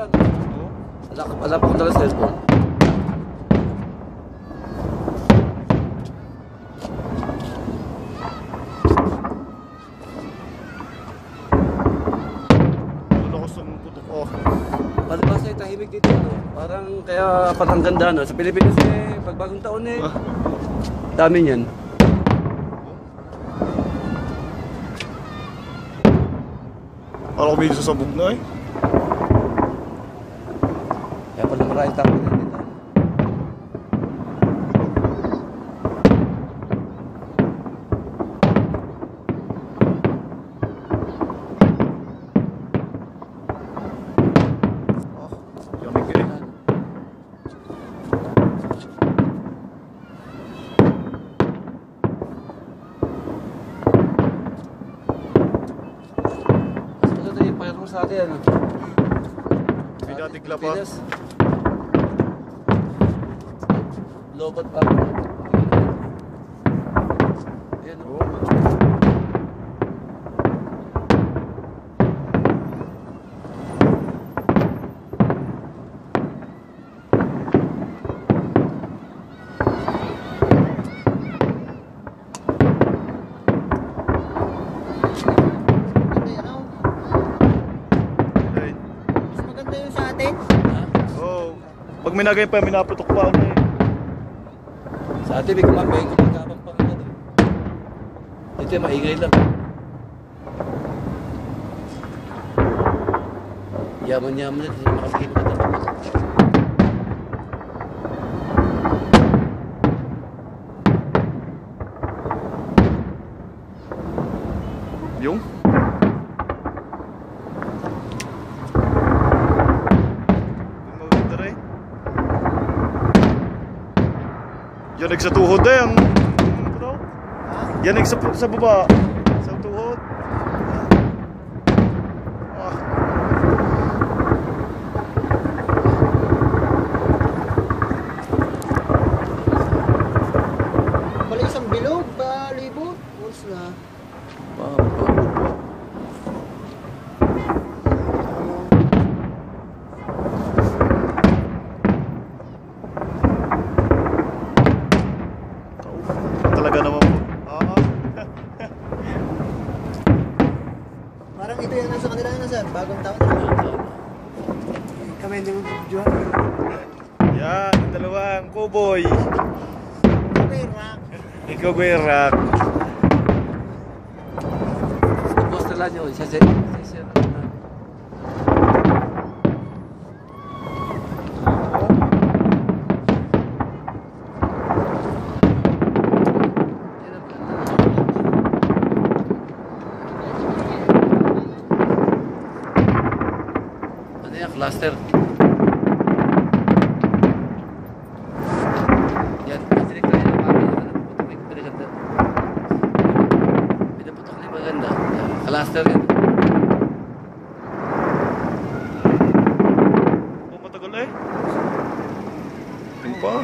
pala. Wala pa akong dala cellphone. Palibas ay tahimik dito, no? Parang ganda, no? Sa Pilipinas eh, pag bagong taon eh, dami niyan. Alam ko medyo sasabog na eh. Kaya pala maraming tao na dito. Sa atin, ano? Pinatigla pa. Lobot pa. Ayan, o. Pag may nagay pa, may naputok pa ako eh. Sa atin may kumagabang pa nga doon. Dito maingay lang. Yaman-yaman na, hindi makakita na doon. Yung? Yanig sa tuhod eh, ang... Yanig sa baba. Sa tuhod. Bali isang bilog, libot. What's na? Talaga naman po. Parang ito yung nasa kanila na sir, bagong taon na. Kami hindi mo video. Yan, dalawang cowboy. Ikaw ba yung rock? Tapos na lang yun, siya. Cluster. Yan, direct tayo na kami. Pinaputok na yung maganda. Cluster yan. Matagal eh. Yung pa.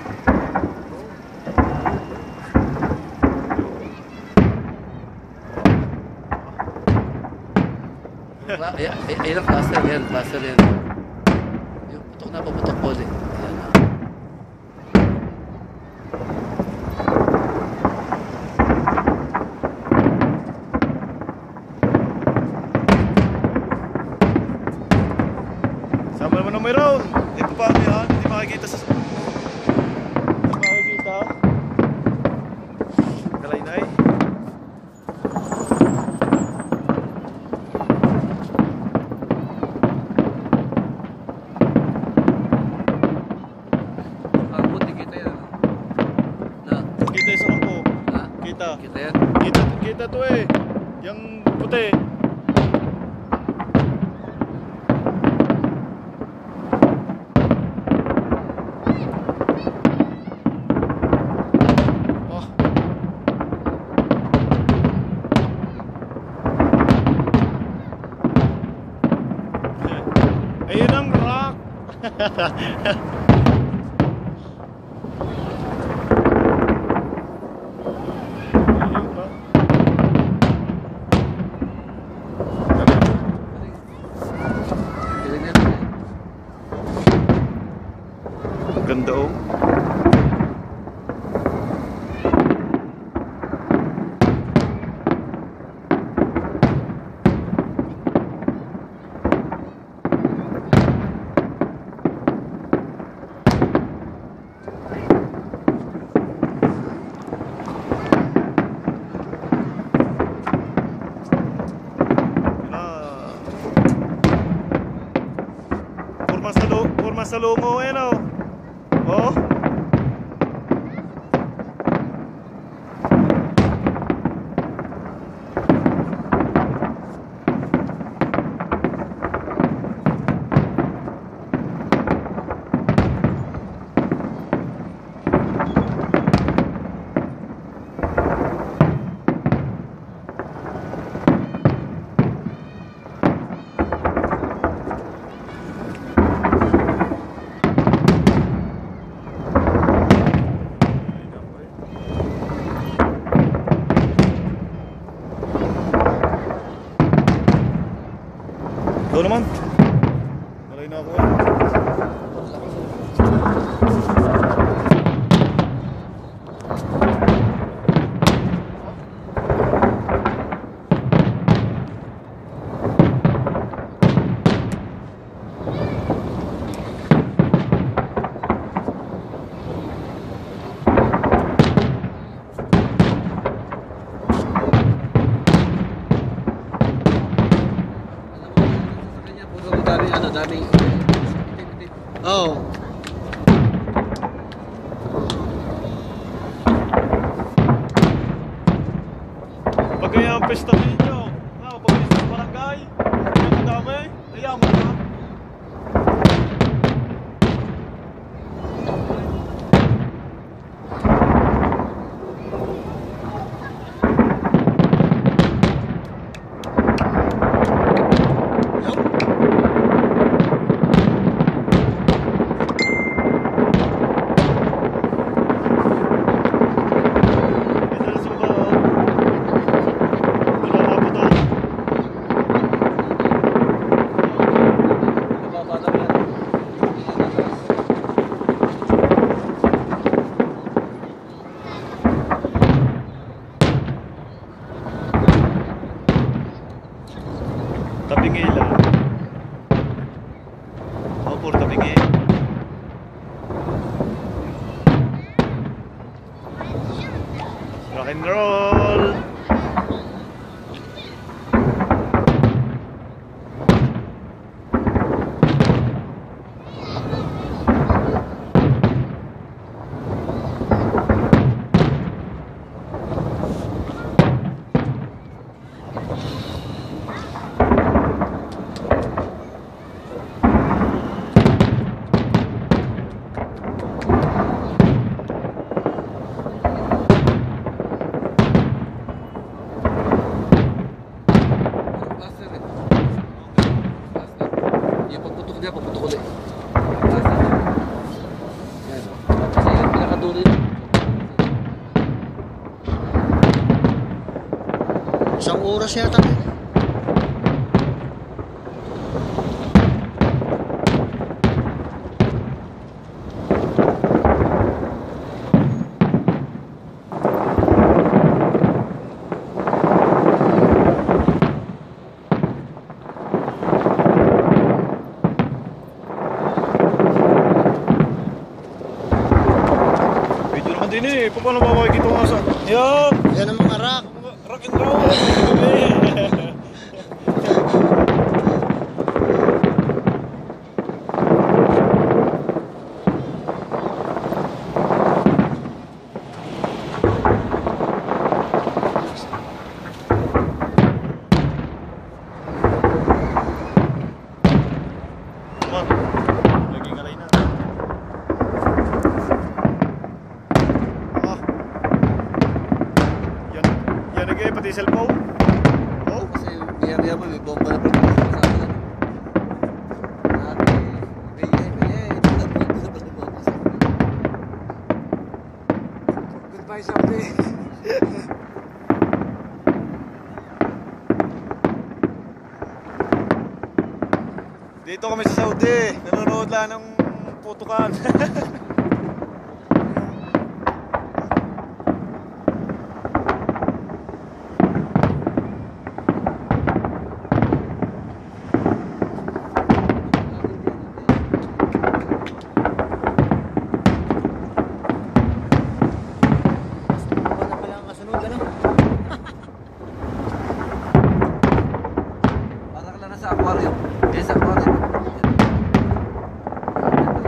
Ayan ang cluster yan. Cluster yan. Yung putok na, paputok po ulit. Ayan na. Sama naman ng mayroon. Hindi pa paano yan. Hindi makikita sa... Hindi makikita. Kalay-nay. Kita yan? Kita to eh. Yung puti. Oh. Ayun ang rock. naman sa lungo eh, no? Oh? Ikaw naman. Malay na ako. Daming Oo. Pag kaya ang pesta ninyo, pag pesta ng barangay, ang dami, ayaman na. Tabingi lang. Pur tabingi. Rock and roll. yung pagputok niya, pagputok ulit. Yan o. Kasi yung pinakadulo yun. Isang oras yata. Din eh, paano ba makikita ko sa... Yan! Yan ang mga rock. Rock and roll! Laging alay na. Pati cellphone? Oo, kasi biya-biya mo, may bomba na pagkakas sa akin. Goodbye, Saudi. Dito kami sa Saudi. Nanonood lang ng putukan. Parang lang sa aquarium. Sa aquarium.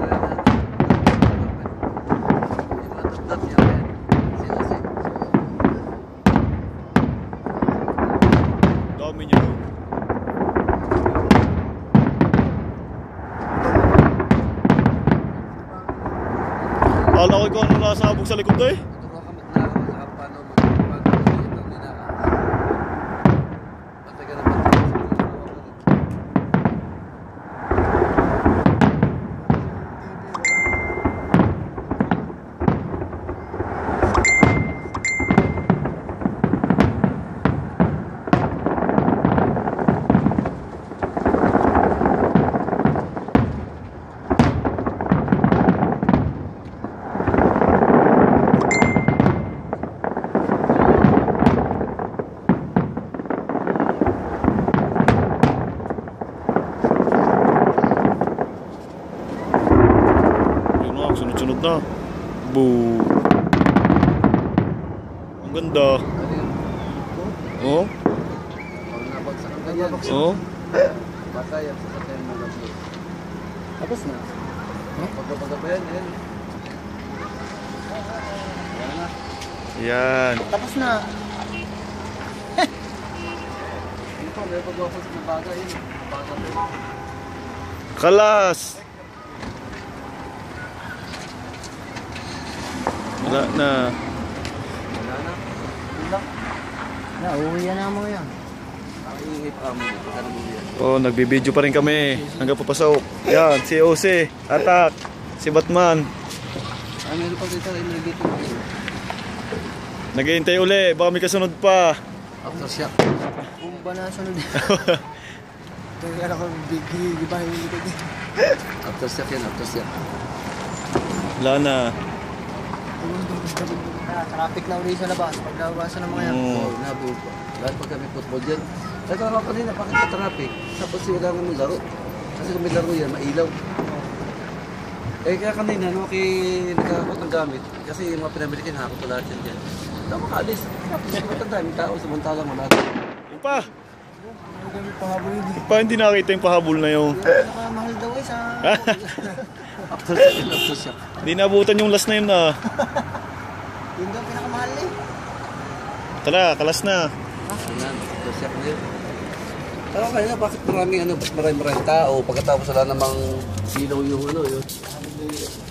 nagkano na sabog sa likod eh. Turo ka magnakaw sa paano mag-ito nila. Patay ka na ba? Sunod-sunod na. Boo. Ang ganda. Oh? Pag nabagsak ang ganyan. Oh? Baka yan sa katayin mo lang. Tapos na. Pagkapagabayan, yan. Yan na. Yan. Tapos na. Ano pa, may pagwapas na baga yun. Baga pa. Kalas. Wala na. Wala na. Yun lang. Na, uuwi na mo yan. Nakiingay pa kami. Pagkano mo yan. Oh, nagbibideo pa rin kami hanggang papasok. Yan, si OC, Atak, si Batman. Ah, meron pa dito rin nagigito. Naghihintay uli, baka may kasunod pa. Aftershock. Kung ba na sunod? Kaya ako bigay ba yung likod eh. Aftershock yan, aftershock. Wala na. Traffic na uli sa labas. Paglabasan ng mga yan. Mm. Oo, nabuo pa. Lahat pag kami football dyan. Teka naman kanina, bakit ka traffic? Tapos kailangan mo laro. Kasi kung may laro yan, mailaw. Eh kaya kanina, no, nagkakot ng gamit. Kasi yung mga pinamili kinakot ko lahat yan dyan. Tama ka, alis. Tapos ang daming tao, samantalang wala. Yung pa, Ang gamit pahabol yun. pa hindi nakita yung pahabol na yung... Nakamahal daw eh sa... Aftershock yan, aftershock. Hindi naabutan yung last na yun na. Yun daw pinakamahal eh. Tara, kalas na. Ayan, aftershock na yun. Pero kaya bakit maraming tao pagkatapos wala namang ilaw yung yun.